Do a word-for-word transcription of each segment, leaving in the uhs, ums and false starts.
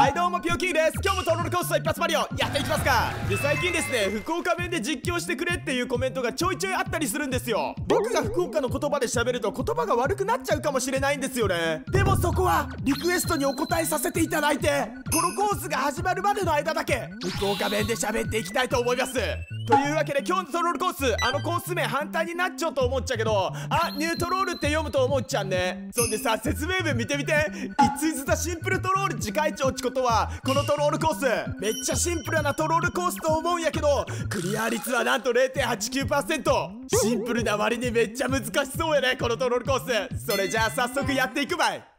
はいどうもピオキンです。今日もトロールコースト一発マリオやっていきますか。で最近ですね、福岡弁で実況してくれっていうコメントがちょいちょいあったりするんですよ。僕が福岡の言葉で喋ると言葉が悪くなっちゃうかもしれないんですよね。でもそこはリクエストにお答えさせていただいて、このコースが始まるまでの間だけ福岡弁で喋っていきたいと思います。というわけで今日のトロールコース、あのコース名反対になっちゃうと思っちゃうけど、あ、ニュートロールって読むと思っちゃうね。そんでさ、説明文見てみて。It's is the simple トロール次回長ってことは、このトロールコースめっちゃシンプルなトロールコースと思うんやけど、クリア率はなんと ゼロてんはちきゅうパーセント。 シンプルな割にめっちゃ難しそうやね、このトロールコース。それじゃあ早速やっていくばい。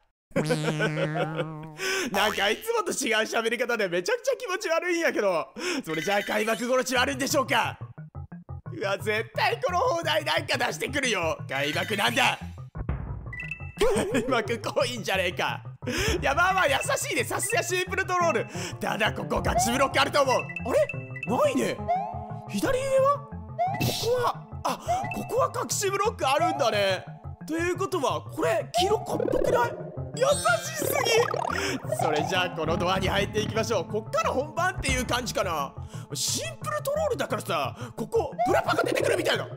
なんかいつもと違う喋り方でめちゃくちゃ気持ち悪いんやけど、それじゃあ開幕殺しはあるんでしょうか。うわ、絶対この放題なんか出してくるよ。開幕なんだ。開幕濃いんじゃねえか。いやまあまあ優しいね、さすがシンプルトロール。ただここガチブロックあると思う。あれないね。左上はここは、あ、ここは隠しブロックあるんだね。ということはこれキロコっぽくない？優しすぎ。それじゃあこのドアに入っていきましょう。こっから本番っていう感じかな。シンプルトロールだからさ、ここブラパが出てくるみたいな。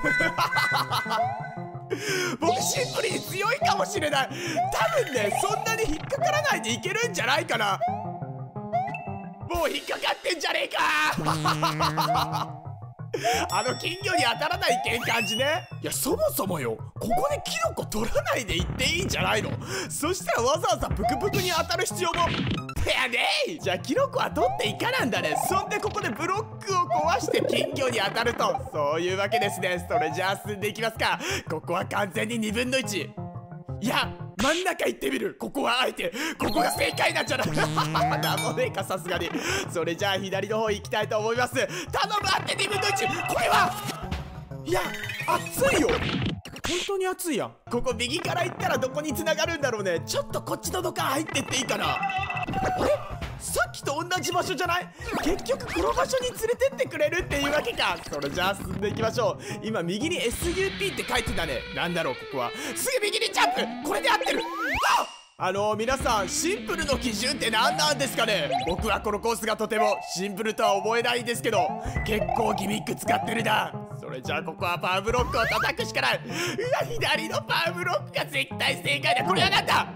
僕シンプルに強いかもしれない。多分ね、そんなに引っかからないでいけるんじゃないかな。もう引っかかってんじゃねえか。あの金魚に当たらないけん感じね。いやそもそもよ、ここでキノコ取らないでいっていいんじゃないの。そしたらわざわざブクブクに当たる必要も。いやねえ、じゃあキノコは取っていかなんだね。そんでここでブロックを壊して金魚に当たると、そういうわけですね。それじゃあ進んでいきますか。ここは完全ににぶんのいち。いや真ん中行ってみる。ここはあえてここが正解なんじゃない。なんもねえかさすがに。それじゃあ左の方行きたいと思います。頼む、あってにぶんのいち。これは、いや熱いよ、本当に熱いやん。ここ右から行ったらどこに繋がるんだろうね。ちょっとこっちの土管入ってっていいかな。あれ、さっきと同じ場所じゃない？結局この場所に連れてってくれるっていうわけか。それじゃあ進んでいきましょう。今右に エスユーピー って書いてたね。なんだろうここは。すぐ右にジャンプ。これで合ってる。ああのー、皆さんシンプルの基準って何なんですかね。僕はこのコースがとてもシンプルとは思えないんですけど、結構ギミック使ってるな。それじゃあここはパワーブロックを叩くしかない。うわ、左のパワーブロックが絶対正解だ。これはなんだ。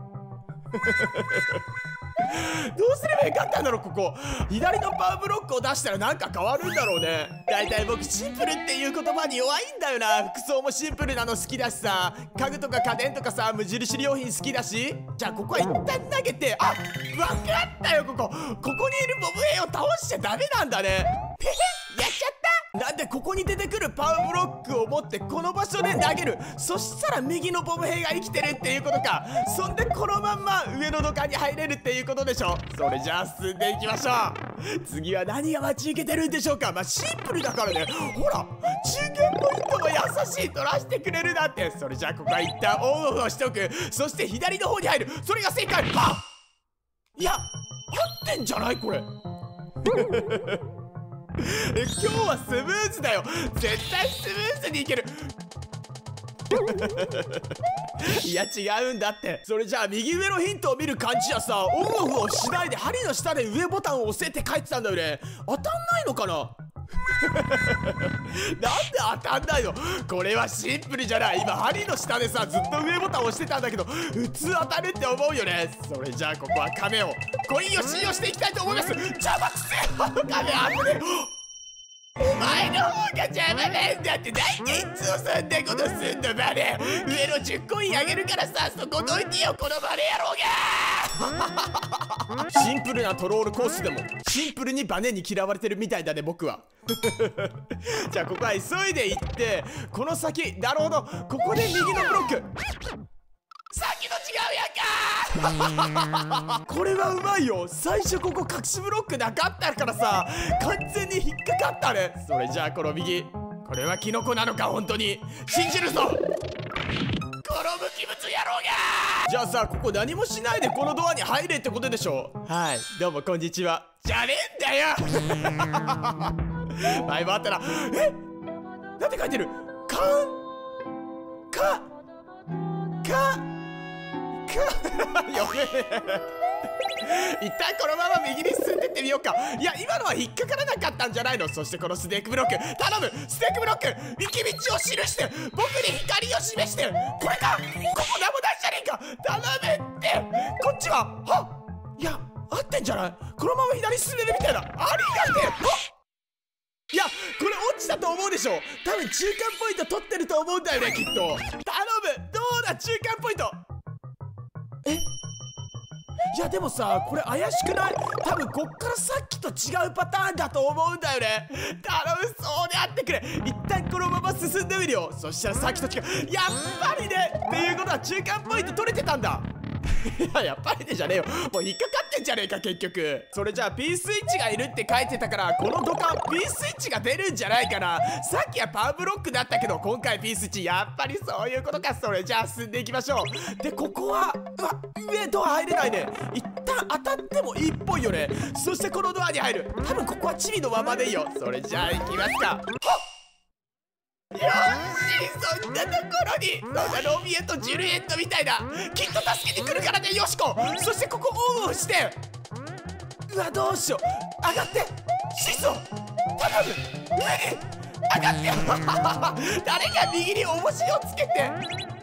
どうすればよかったんだろう。ここ左のパワーブロックを出したらなんか変わるんだろうね。だいたい僕シンプルっていう言葉に弱いんだよな。服装もシンプルなの好きだしさ、家具とか家電とかさ、無印良品好きだし。じゃあここは一旦投げて、あ、わかったよ。ここここにいるボブ兵を倒しちゃダメなんだね。へへ、やっちゃった。なんでここに出てくるパワーブロックを持ってこの場所で投げる。そしたら右のボブ兵が生きてるっていうことか。そんでこのまんま上の土管に入れるっていうことでしょ。それじゃあ進んでいきましょう。次は何が待ち受けてるんでしょうか。まあシンプルだからね。ほら中堅ポイントも優しい、取らしてくれるなって。それじゃあここは一旦オンオフをしておく。そして左の方に入る。それが正解。あ、いや合ってんじゃないこれ。え、今日はスムーズだよ。絶対スムーズにいける。いや違うんだって。それじゃあ右上のヒントを見る感じやさ、オンオフをしないで針の下で上ボタンを押せって書いてたんだよね。当たんないのかな。なんで当たんないの。これはシンプルじゃない。今針の下でさずっと上ボタンを押してたんだけど、普通当たるって思うよね。それじゃあここは亀をコインを信用していきたいと思います。邪魔くせえ。あの亀あぶねえ。お前の方が邪魔なんだって。なんでいつもそんなことすんのバレ。上のじゅっコインあげるからさ、そこどいてよこのバレ野郎が。シンプルなトロールコースでもシンプルにバネに嫌われてるみたいだね僕は。じゃあここは急いで行って、この先、なるほど、ここで右のブロック。さっきと違うやんか。これはうまいよ。最初ここ隠しブロックなかったからさ、完全に引っかかったね。それじゃあこの右、これはキノコなのか本当に。信じるぞこの無機物野郎が。じゃあさ、ここ何もしないでこのドアに入れってことでしょ。はい、どうもこんにちは。じゃねえんだよ。前もあったら、え、なんて書いてる。かんかかか読めねえ。 一旦このまま右に進んでってみようか。いや今のは引っかからなかったんじゃないの。そしてこのスネークブロック頼む。スネークブロック行き道を記して僕に光を示して。これか、ここなんもないじゃねえか。頼むって。こっちははっ、いや合ってんじゃない。このまま左進めるみたいな。ありがてえ。はっ、いやこれ落ちたと思うでしょ。多分中間ポイント取ってると思うんだよねきっと。頼む。どうだ中間ポイント。え、いやでもさこれ怪しくない？多分こっからさっきと違うパターンだと思うんだよね。頼む、そうであってくれ。一旦このまま進んでみるよ。そしたらさっきと違う。やっぱりね。っていうことは中間ポイント取れてたんだ。いややっぱりねじゃねえよ。もう引っかかってんじゃねえか結局。それじゃあ P スイッチがいるって書いてたからこの土管 P スイッチが出るんじゃないかな。さっきはパワーブロックだったけど今回 P スイッチ。やっぱりそういうことか。それじゃあ進んでいきましょう。でここはうわ上ドア入れないね。一旦当たってもいいっぽいよね。そしてこのドアに入る。多分ここはチリのままでいいよ。それじゃあ行きますか。はっ、よし、そんなところにそんなロミエとジュリエットみたいなきっと助けてくるからねよしこ。そしてここオンオフして、うわどうしよう。上がってシソ頼む。上に上がって誰が右に重しをつけて。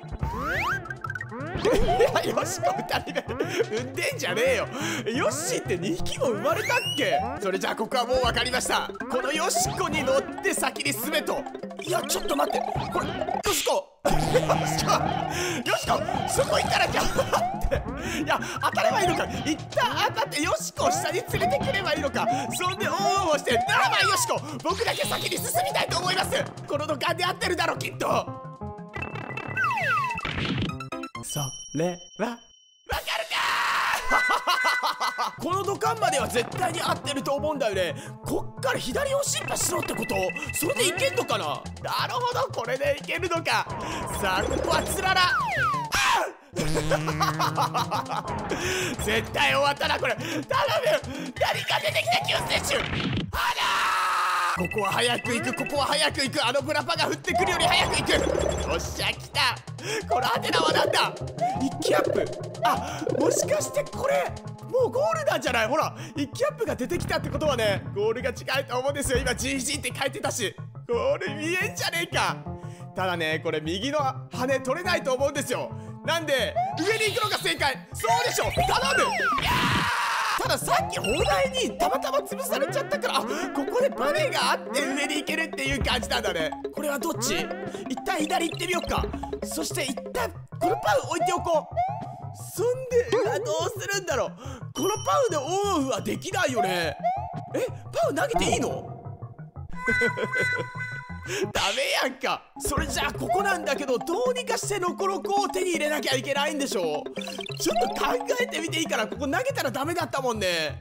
いやよしこふたりめ産んでんじゃねえよ。ヨッシーってにひきも生まれたっけ。それじゃあここはもう分かりました。このヨシコに乗って先に進めと。いやちょっと待って、これヨシコヨシコヨシコそこ行ったらじゃあって。いや当たればいいのか。一旦当たってヨシコを下に連れてくればいいのか。そんでオンオンをして、ならばヨシコ僕だけ先に進みたいと思います。この土管で合ってるだろきっと。それはわかるかこの土管までは絶対に合ってると思うんだよね。こっから左を進破しろってこと。それでいけんのかな。なるほど、これでいけるのか。さあここはつらら絶対終わったなこれ。頼む、何か出てきた救世主。あらー、ここは早く行く、ここは早く行く。あのブラパが降ってくるより早く行く。よっしゃ来た。このハテナはなんだ。一気アップ。あ、もしかしてこれもうゴールなんじゃない。ほら一気アップが出てきたってことはねゴールが近いと思うんですよ。今 ジージー って書いてたしゴール見えんじゃねえか。ただねこれ右の羽取れないと思うんですよ。なんで上に行くのが正解。そうでしょ、頼む。いやー、たださっき砲台にたまたま潰されちゃったから、あ、ここでバネがあって上に行けるっていう感じなんだね。これはどっち。一旦左行ってみようか。そして一旦このパウ置いておこう。そんでうわどうするんだろう。このパウでオンオフはできないよね。え、パウ投げていいのダメやんか。それじゃあここなんだけど、どうにかしてロコロコを手に入れなきゃいけないんでしょ。ちょっと考えてみていいから。ここ投げたらダメだったもんね。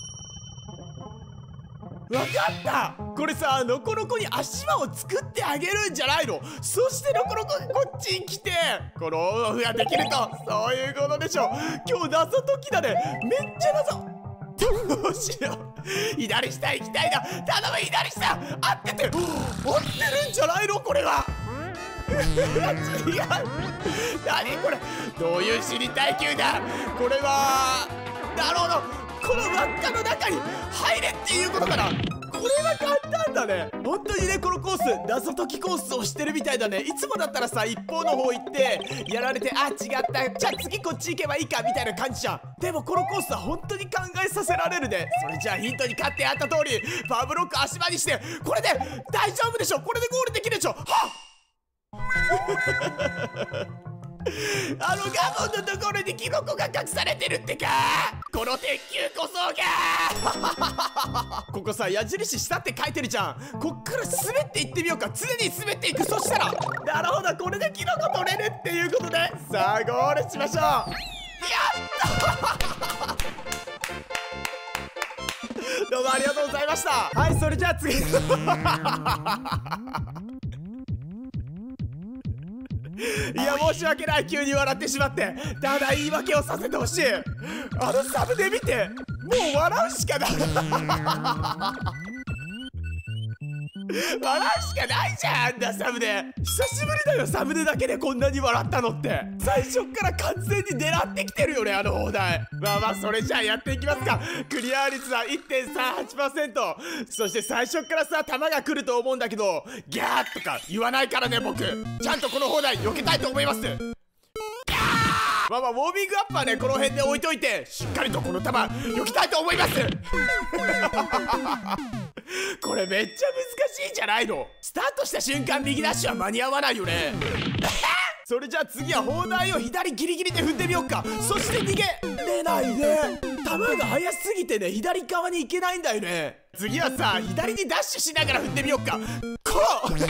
わかった。これさロコロコに足場を作ってあげるんじゃないの。そしてロコロコがこっちに来てこのオンオフができると、そういうことでしょ。今日謎解きだね。めっちゃ謎。どうしよう。左下行きたいな。頼む左下。合ってて合ってるんじゃないのこれは。違う。何これ、どういう死に耐久だこれは。なるほど、この輪っかの中に入れっていうことかな。これは簡単だね。本当にねこのコース謎解きコースをしてるみたいだね。いつもだったらさ一方の方行ってやられて、あ違った、じゃあ次こっち行けばいいかみたいな感じじゃん。でもこのコースは本当に考えさせられるね。それじゃあヒントに勝ってあった通りパワーブロック足場にして、これで大丈夫でしょ。これでゴールできるでしょ。はっあのガモンのところにキノコが隠されてるってか。この鉄球こそがここさ矢印下って書いてるじゃん。こっから滑っていってみようか。常に滑っていく。そしたらなるほど、これでキノコ取れるっていうことで、さあゴールしましょう。やったどうもありがとうございました。はい、それじゃあ次いや申し訳ない、急に笑ってしまって。ただ言い訳をさせてほしい。あのサムネ見てもう笑うしかない笑うしかないじゃん、あんなサムネ。久しぶりだよ、サムネだけでこんなに笑ったのって。最初っから完全に狙ってきてるよね、あの放題。まあまあ、それじゃあやっていきますか。クリア率は いってんさんはちパーセント。そして最初っからさ、弾が来ると思うんだけど、ギャーとか言わないからね、僕。ちゃんとこの放題避けたいと思います。まあまあ、ウォーミングアップはね、この辺で置いといて、しっかりとこの弾避けたいと思います。これめっちゃ難しいんじゃないの？スタートした瞬間右ダッシュは間に合わないよね。それじゃあ次は砲台を左ギリギリで踏んでみようか。そして逃げれないね。弾が速すぎてね、左側に行けないんだよね。次はさ、左にダッシュしながら踏んでみようか。こうこれ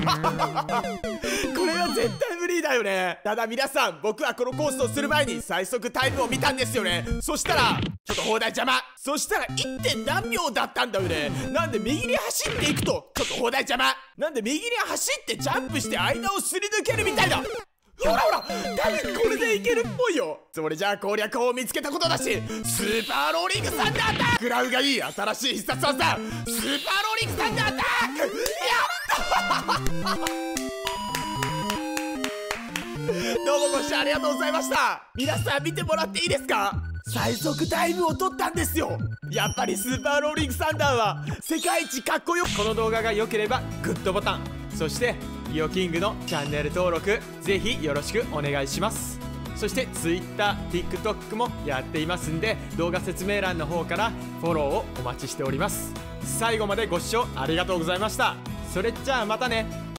は絶対無理だよね。ただ皆さん、僕はこのコースをする前に最速タイムを見たんですよね。そしたらちょっと砲台邪魔。そしたら いってん何秒だったんだよね。なんで右に走っていくとちょっと砲台邪魔。なんで右に走ってジャンプして間をすり抜けるみたいだ。ほらほら、多分これでいけるっぽいよ。それじゃあ攻略法を見つけたことだし、スーパーローリングサンダーアタック。食らうがいい新しい必殺技、スーパーローリングサンダーアタック。やったどうもご視聴ありがとうございました。皆さん見てもらっていいですか？最速タイムを取ったんですよ。やっぱりスーパーローリングサンダーは世界一かっこよく。この動画が良ければグッドボタン、そしてイオキングのチャンネル登録ぜひよろしくお願いします。そして Twitter、TikTok もやっていますんで、動画説明欄の方からフォローをお待ちしております。最後までご視聴ありがとうございました。それじゃあまたね。